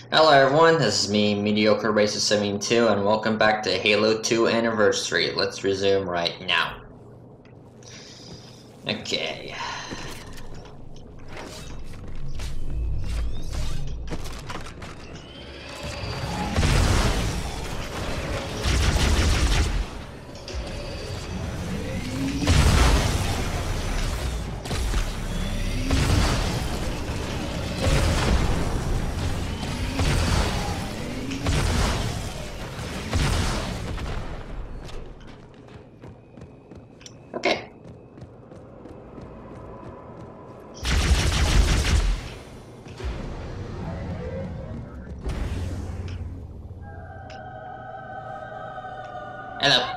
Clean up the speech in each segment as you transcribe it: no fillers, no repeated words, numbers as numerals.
Hello everyone, this is me, Mediocre Racer 72, and welcome back to Halo 2 Anniversary. Let's resume right now. Okay. Okay. Hello.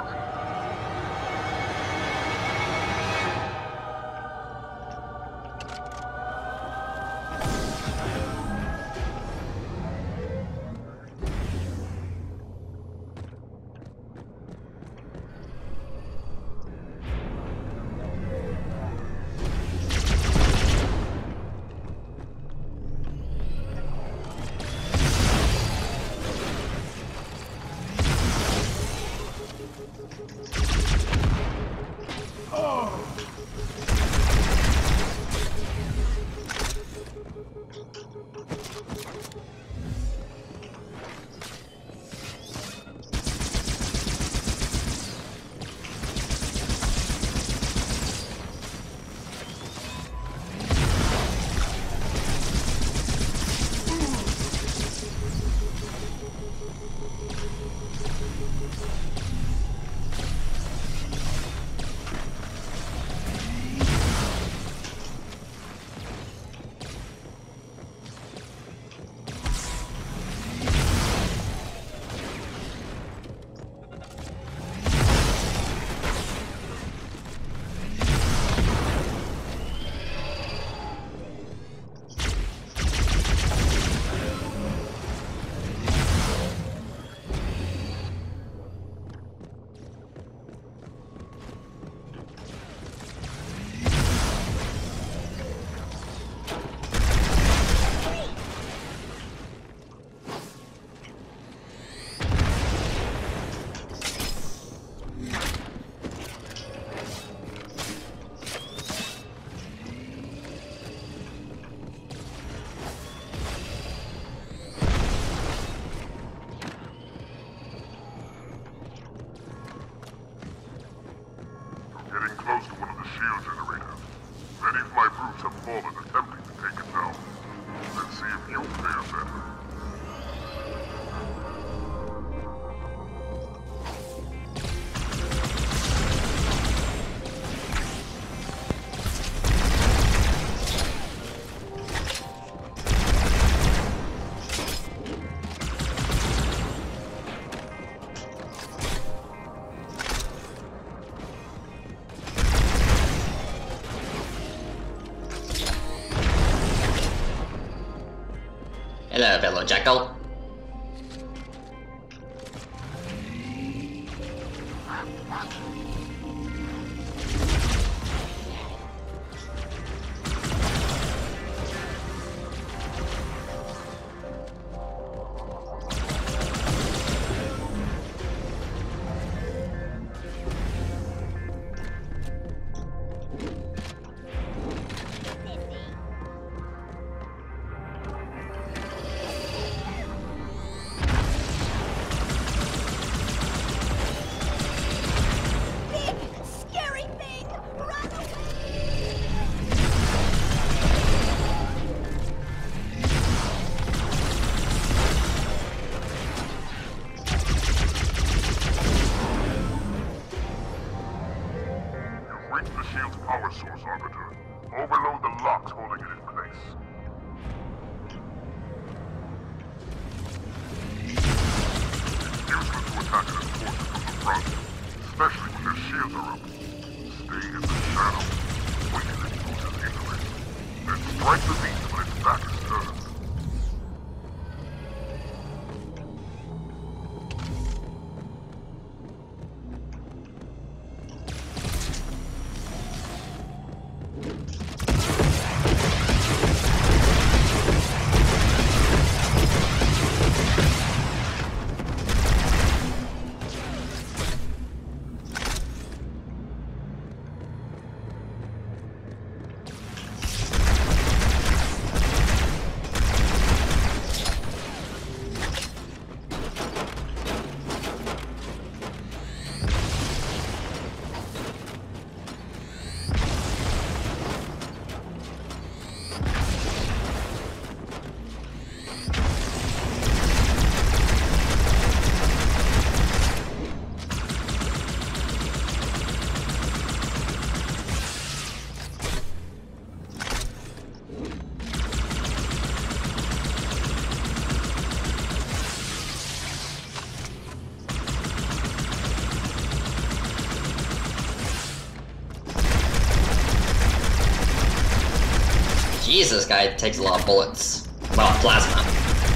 Getting close to one of the shield generators. Many of my brutes have fallen attempting to take it down. Let's see if you fare better. Hello, fellow jackal. Reach the shield's power source, Arbiter. Overload the locks holding it in place. It's useless to attack an enforcer from the front, especially when their shields are up. Stay in the shadows, wait till it loses interest, then strike the beast when its back is turned. this guy takes a lot of bullets. A lot of plasma.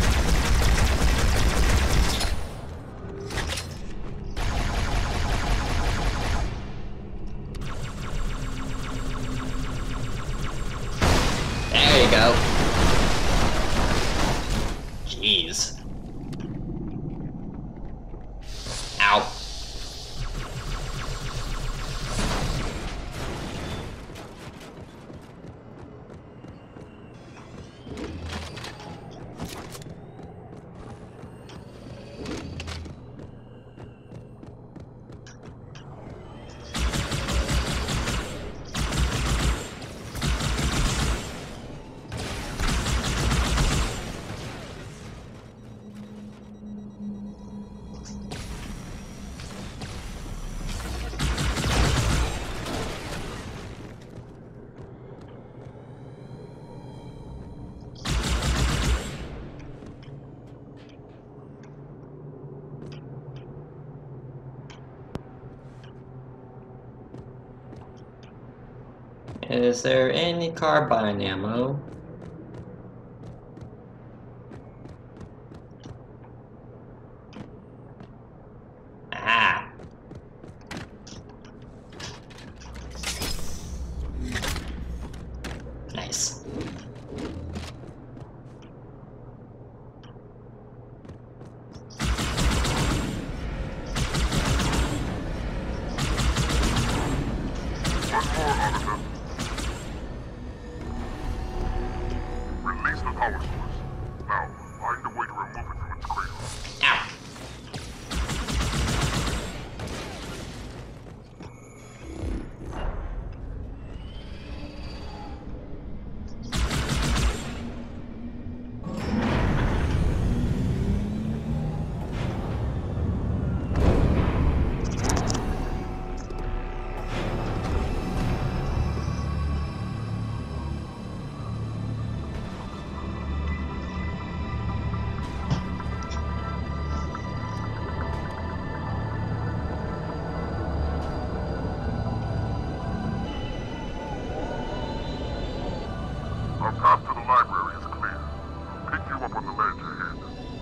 There you go. Jeez. Ow. Is there any carbine ammo? Ah. Nice. Release the power source. Now, find a way to remove it from its cradle. Ow. Our path to the library is clear. I'll pick you up on the ledge ahead.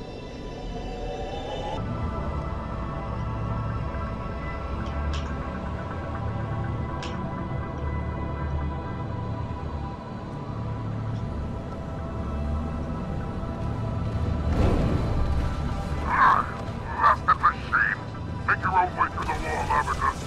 Master machine! Make your own way through the wall, Abacus.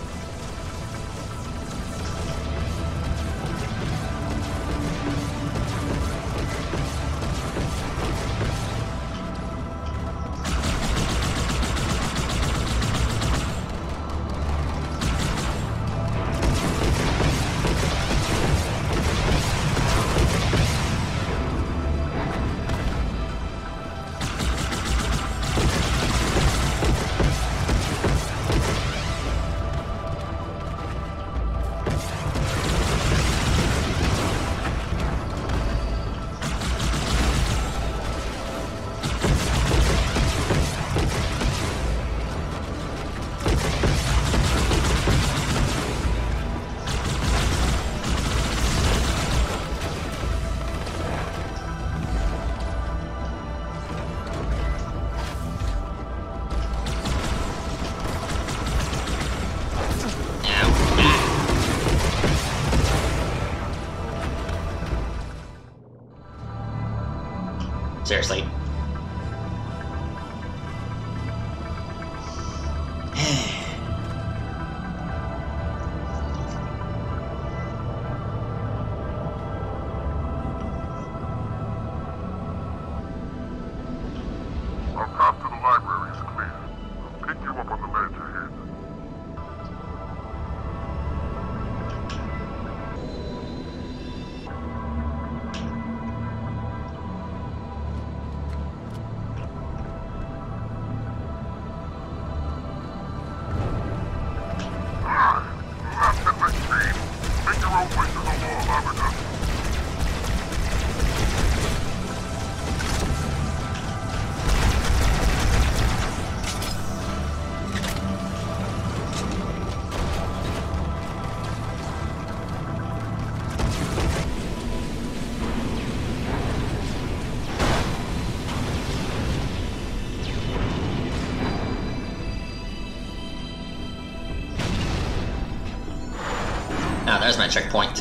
Seriously. Our path to the library is clear. I'll pick you up on the ledge ahead. there's my checkpoint.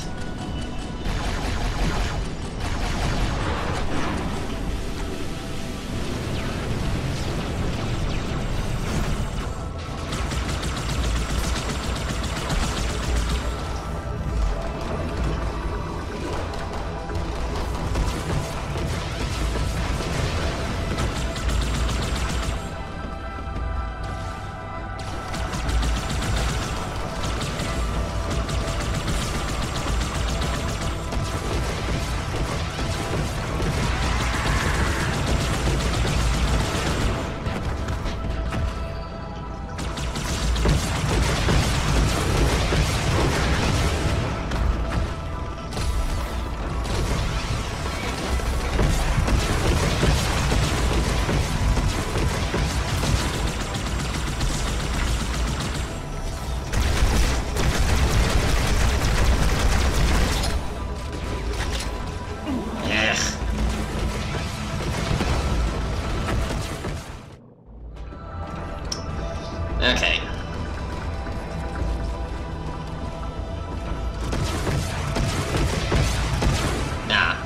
Okay. Nah.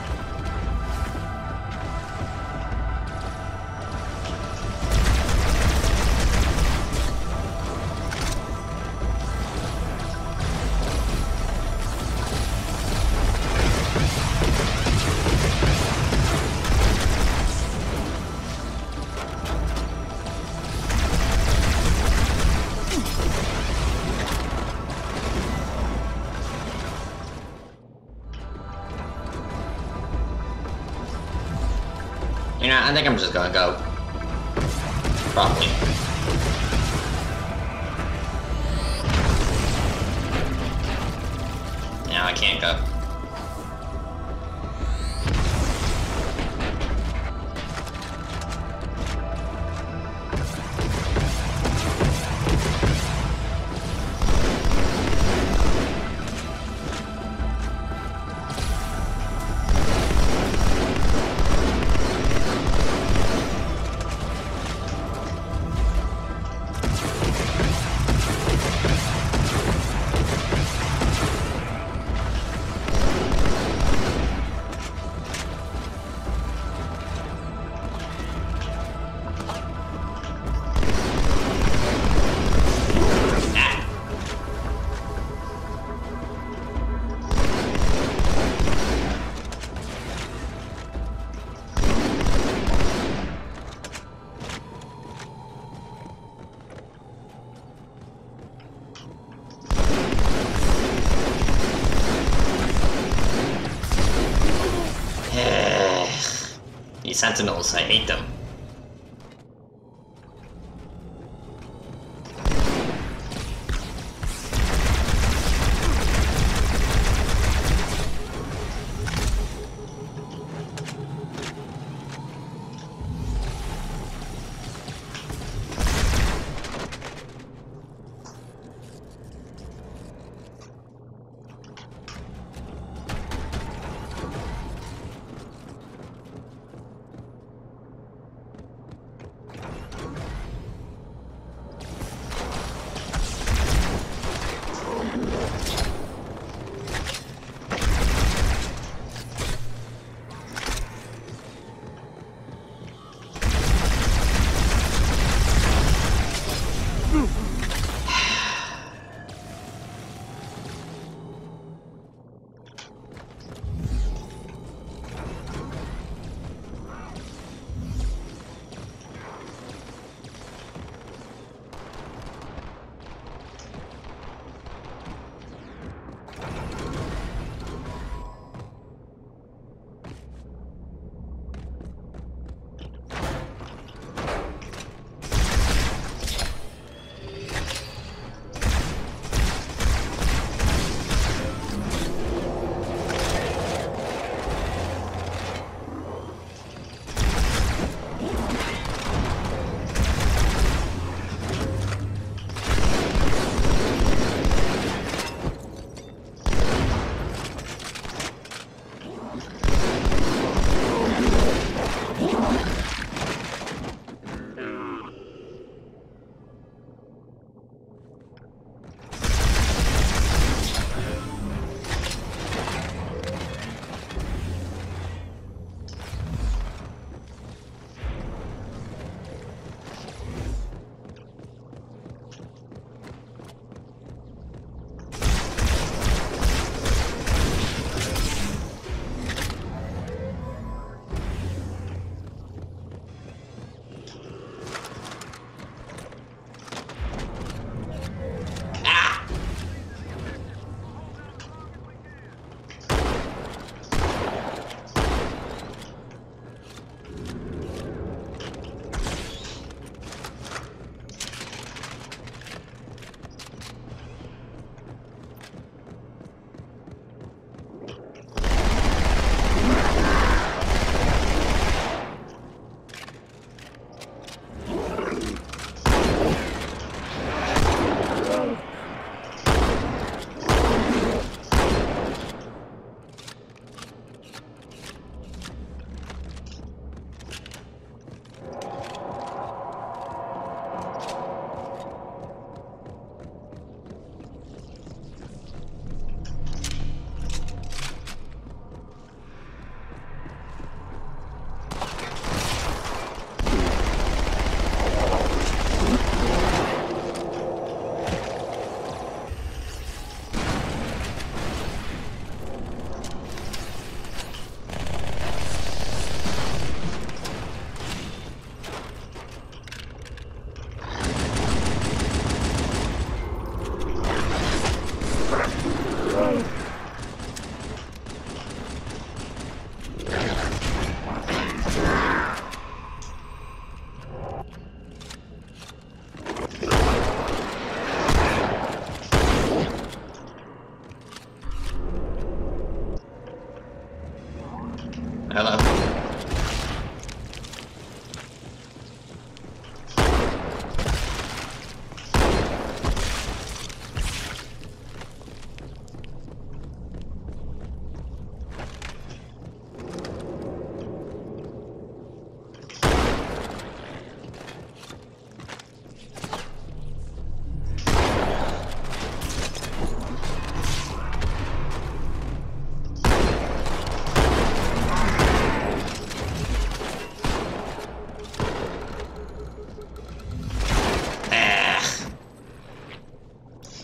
You know, I think I'm just gonna go. Probably. No, I can't go. These sentinels, I hate them.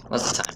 What's the time?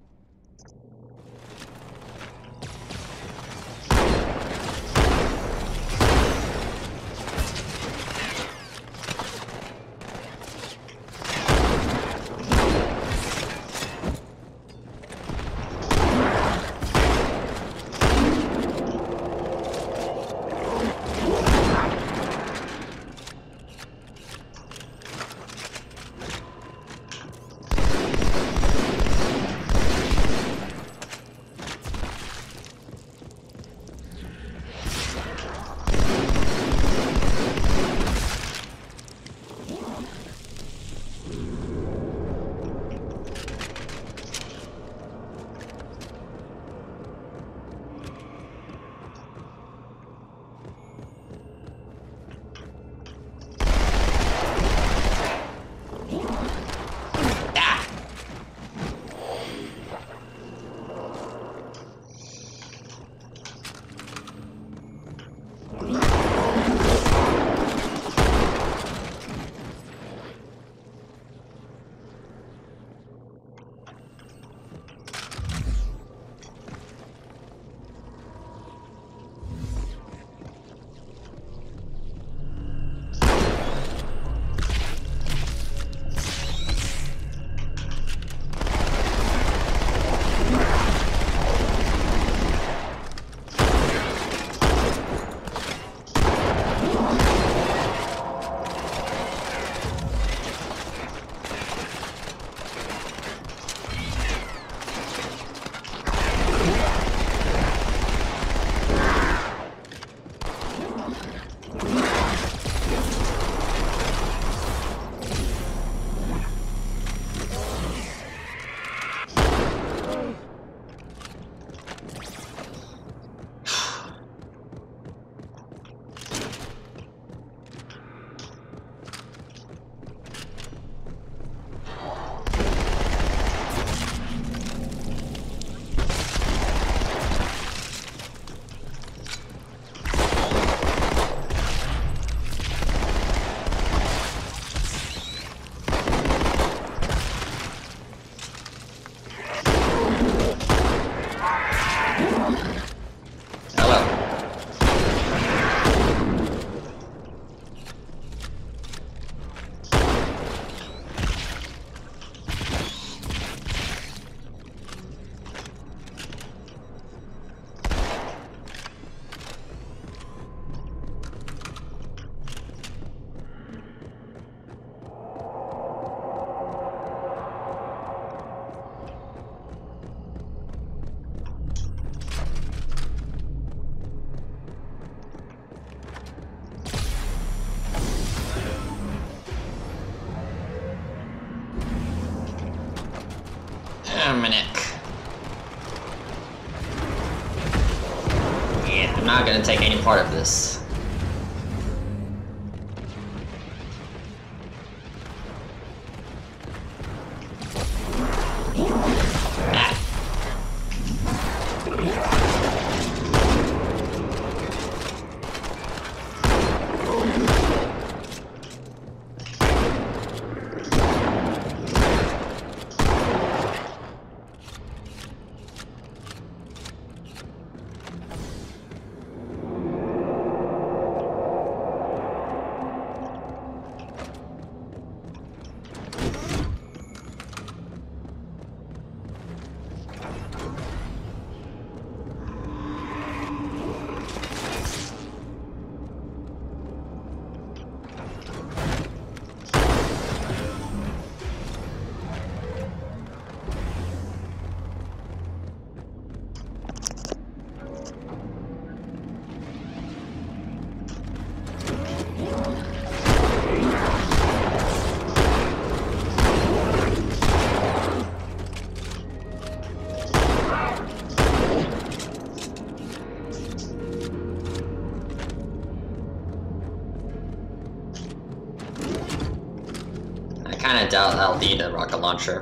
Dominic. Yeah, I'm not gonna take any part of this. I kinda doubt I'll need a rocket launcher.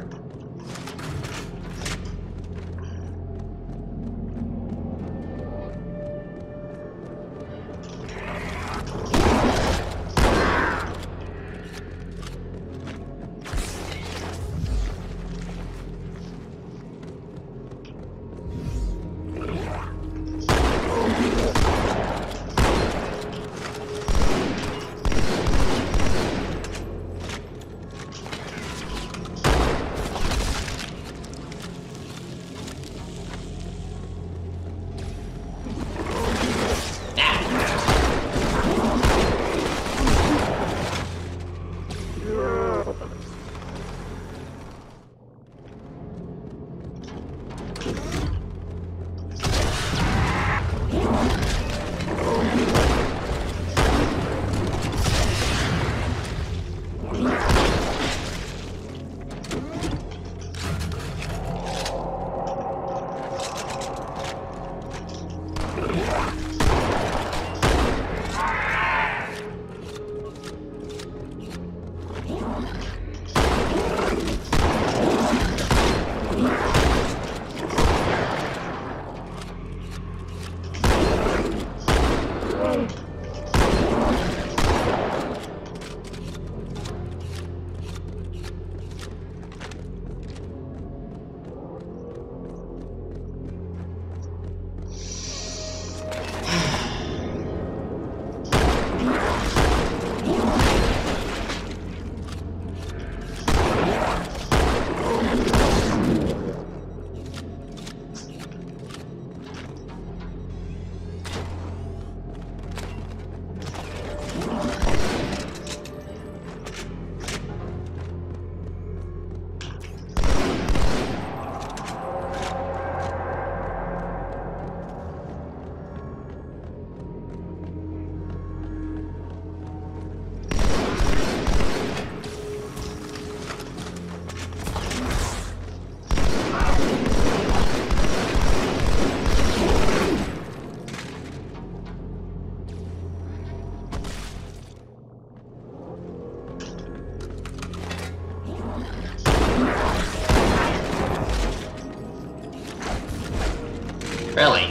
Really?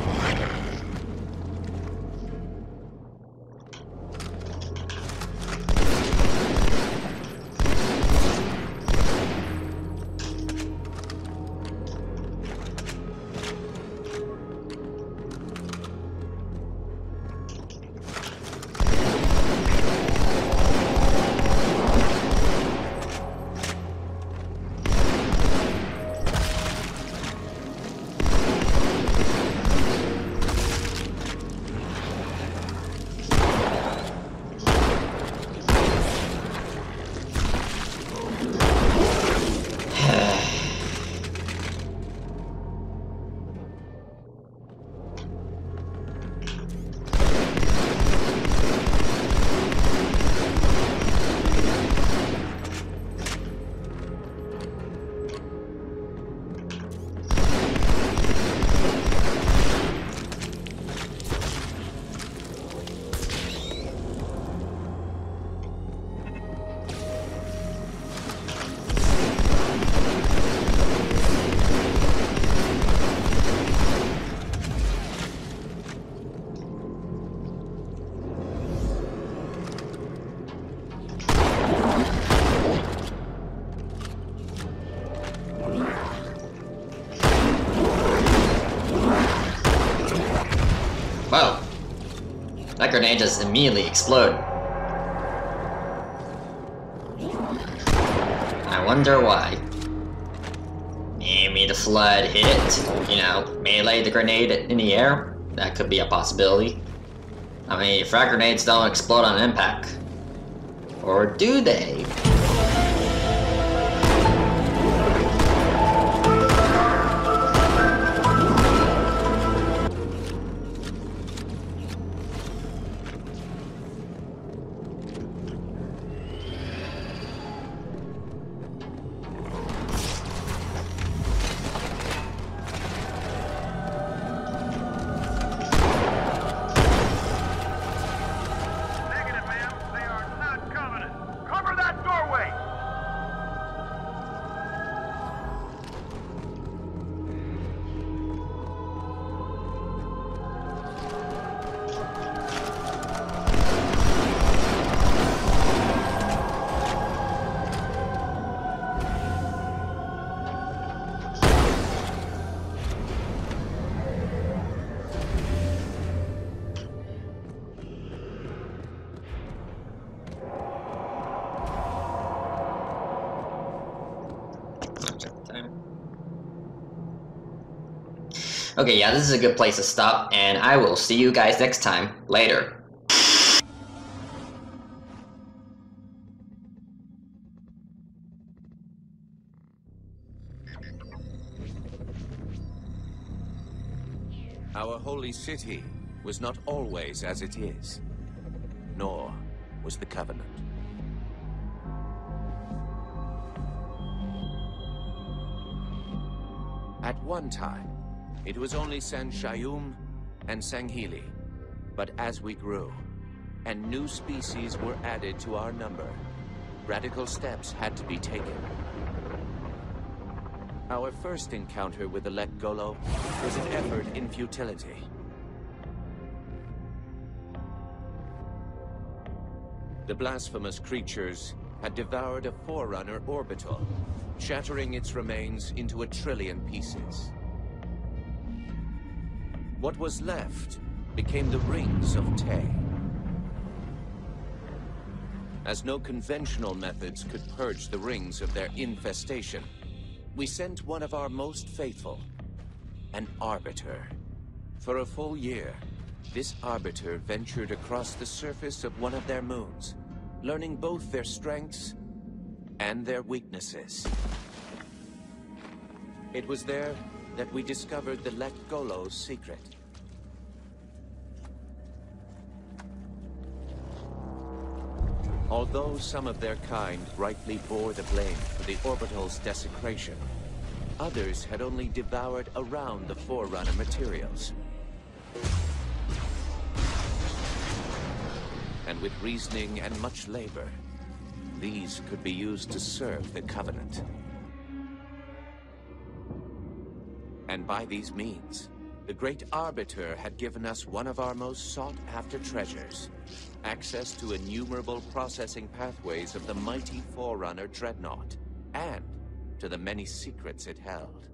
Whoa. That grenade just immediately exploded. I wonder why. Maybe the flood hit it, you know, melee the grenade in the air? That could be a possibility. I mean, frag grenades don't explode on impact. Or do they? Okay, yeah, this is a good place to stop, and I will see you guys next time. Later. Our holy city was not always as it is, nor was the Covenant. At one time, it was only San Shayum and Sanghili. But as we grew, and new species were added to our number, radical steps had to be taken. Our first encounter with the Let Golo was an effort in futility. The blasphemous creatures had devoured a Forerunner orbital, shattering its remains into 1 trillion pieces. What was left became the Rings of Tay. As no conventional methods could purge the rings of their infestation, we sent one of our most faithful, an Arbiter. For a full year, this Arbiter ventured across the surface of one of their moons, learning both their strengths and their weaknesses. It was there that we discovered the Let Golo's secret. Although some of their kind rightly bore the blame for the orbital's desecration, others had only devoured around the Forerunner materials. And with reasoning and much labor, these could be used to serve the Covenant. And by these means, The Great Arbiter had given us one of our most sought-after treasures. Access to innumerable processing pathways of the mighty Forerunner Dreadnought, and to the many secrets it held.